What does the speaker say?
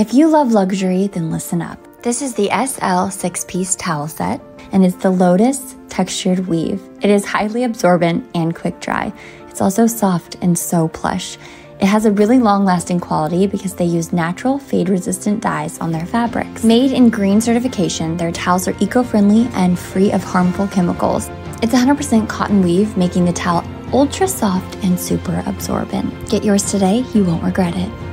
If you love luxury, then listen up. This is the SL 6-piece towel set, and it's the Lotus textured weave. It is highly absorbent and quick dry. It's also soft and so plush. It has a really long-lasting quality because they use natural fade-resistant dyes on their fabrics. Made in green certification, their towels are eco-friendly and free of harmful chemicals. It's 100% cotton weave, making the towel ultra soft and super absorbent. Get yours today, you won't regret it.